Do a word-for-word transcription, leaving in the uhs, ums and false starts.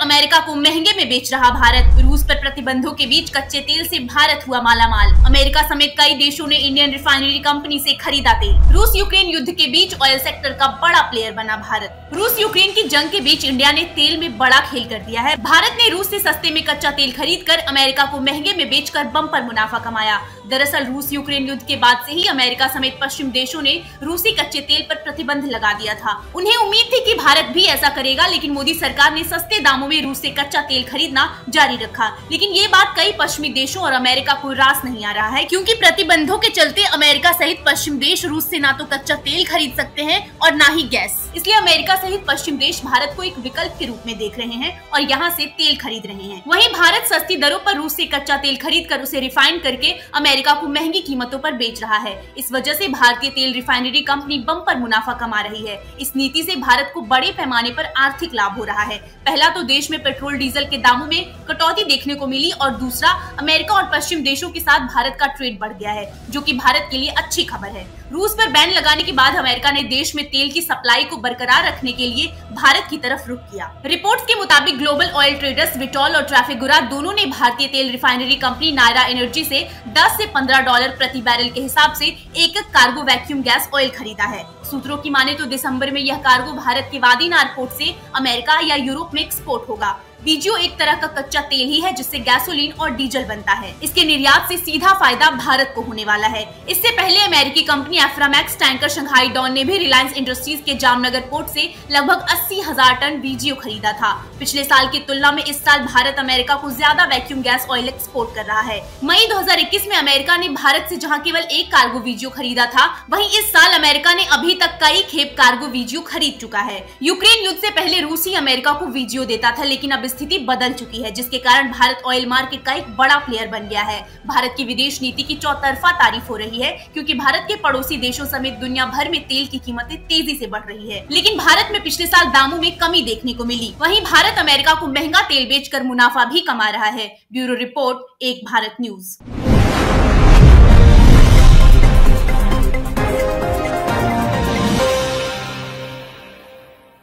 America को महंगे में बेच रहा भारत। रूस पर प्रतिबंधों के बीच कच्चे तेल से भारत हुआ मालामाल। अमेरिका समेत कई देशों ने इंडियन रिफाइनरी कंपनी से खरीदा तेल। रूस यूक्रेन युद्ध के बीच ऑयल सेक्टर का बड़ा प्लेयर बना भारत। रूस यूक्रेन की जंग के बीच इंडिया ने तेल में बड़ा खेल कर दिया है। भारत ने रूस से सस्ते में कच्चा तेल खरीद कर अमेरिका को महंगे में बेचकर बम्पर मुनाफा कमाया। दरअसल रूस यूक्रेन युद्ध के बाद से ही अमेरिका समेत पश्चिम देशों ने रूसी कच्चे तेल पर प्रतिबंध लगा दिया था। उन्हें उम्मीद थी कि भारत भी ऐसा करेगा, लेकिन मोदी सरकार ने सस्ते दामों में रूस से कच्चा तेल खरीदना जारी रखा। लेकिन ये बात कई पश्चिमी देशों और अमेरिका को रास नहीं आ रहा है, क्योंकि प्रतिबंधों के चलते अमेरिका सहित पश्चिम देश रूस से ना तो कच्चा तेल खरीद सकते हैं और ना ही गैस। इसलिए अमेरिका सहित पश्चिम देश भारत को एक विकल्प के रूप में देख रहे हैं और यहाँ से तेल खरीद रहे हैं। वहीं भारत सस्ती दरों पर रूस से कच्चा तेल खरीद कर उसे रिफाइन करके अमेरिका को महंगी कीमतों पर बेच रहा है। इस वजह से भारतीय तेल रिफाइनरी कंपनी बम्पर मुनाफा कमा रही है। इस नीति से भारत को बड़े पैमाने पर आर्थिक लाभ हो रहा है। पहला तो देश में पेट्रोल डीजल के दामों में कटौती देखने को मिली और दूसरा अमेरिका और पश्चिम देशों के साथ भारत का ट्रेड बढ़ गया है, जो कि भारत के लिए अच्छी खबर है। रूस पर बैन लगाने के बाद अमेरिका ने देश में तेल की सप्लाई को बरकरार रखने के लिए भारत की तरफ रुख किया। रिपोर्ट्स के मुताबिक ग्लोबल ऑयल ट्रेडर्स विटॉल और ट्रैफिगुरा दोनों ने भारतीय तेल रिफाइनरी कंपनी नायरा एनर्जी से दस से पंद्रह डॉलर प्रति बैरल के हिसाब से एक एक कार्गो वैक्यूम गैस ऑयल खरीदा है। सूत्रों की माने तो दिसंबर में यह कार्गो भारत के वादीनार पोर्ट से अमेरिका या यूरोप में एक्सपोर्ट होगा। बीजीओ एक तरह का कच्चा तेल ही है जिससे गैसोलीन और डीजल बनता है। इसके निर्यात से सीधा फायदा भारत को होने वाला है। इससे पहले अमेरिकी company Aframax tanker Shanghai Dawn ने भी रिलायंस इंडस्ट्रीज के जामनगर पोर्ट से लगभग अस्सी हजार टन बीजीओ खरीदा था। पिछले साल की तुलना में इस साल भारत अमेरिका को ज्यादा वैक्यूम गैस ऑयल एक्सपोर्ट कर रहा है। मई दो हजार इक्कीस में अमेरिका ने भारत से जहाँ केवल एक कार्गो बीजीओ खरीदा था, वहीं इस साल अमेरिका ने अभी तक कई खेप कार्गो बीजीओ खरीद चुका है। यूक्रेन युद्ध से पहले रूस ही अमेरिका को बीजीओ देता था, लेकिन अब स्थिति बदल चुकी है, जिसके कारण भारत ऑयल मार्केट का एक बड़ा प्लेयर बन गया है। भारत की विदेश नीति की चौतरफा तारीफ हो रही है, क्योंकि भारत के पड़ोसी देशों समेत दुनिया भर में तेल की कीमतें तेजी से बढ़ रही है। लेकिन भारत में पिछले साल दामों में कमी देखने को मिली। वहीं भारत अमेरिका को महंगा तेल बेचकर मुनाफा भी कमा रहा है। ब्यूरो रिपोर्ट, एक भारत न्यूज।